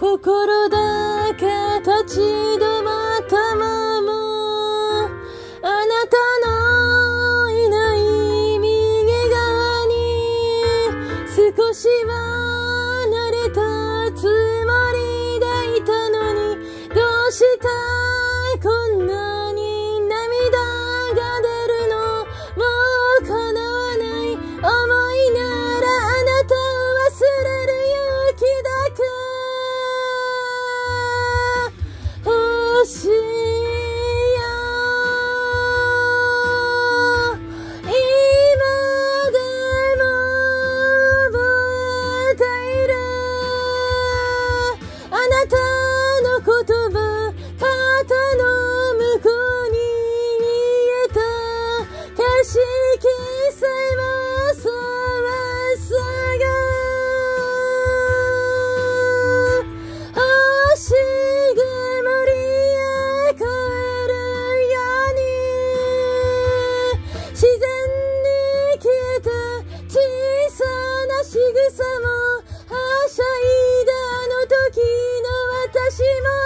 心だけ立ち止まったまま、あなたのいない右側に少しは慣れたつもりでいたのに、どうしてこんなに涙が出るの。もう叶わない想いならあなたを忘れる勇気だけ欲しいよ。今でも覚えているあなたの言葉、肩の向こうに見えた景色さえもそうさが星曇りへ越えるように、自然に消えた小さな仕草もはしゃいだあの時の私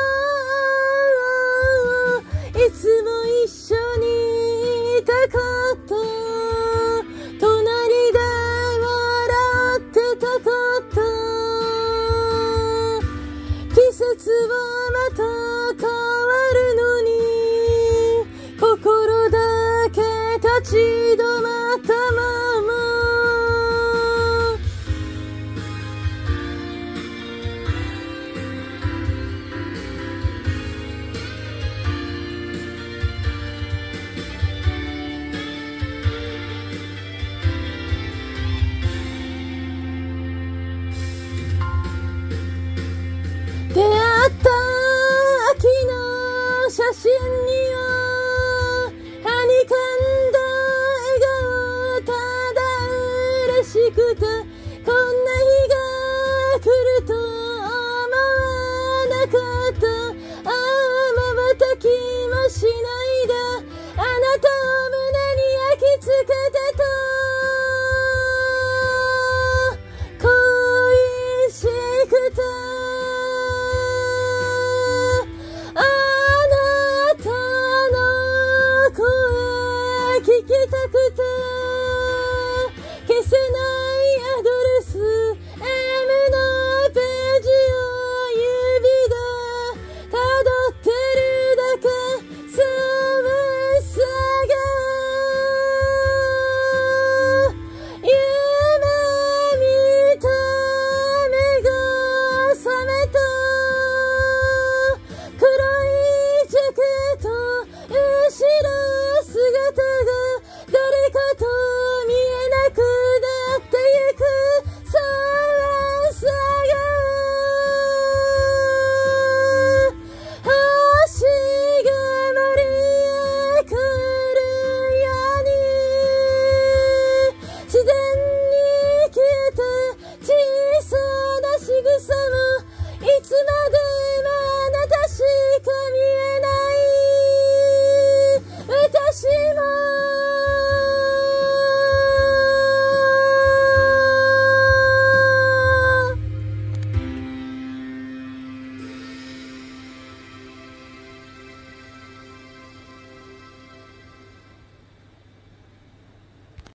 も、いつも一緒にいたかった、隣で笑ってたかった、季節はまた変わるのに心だけ立ち止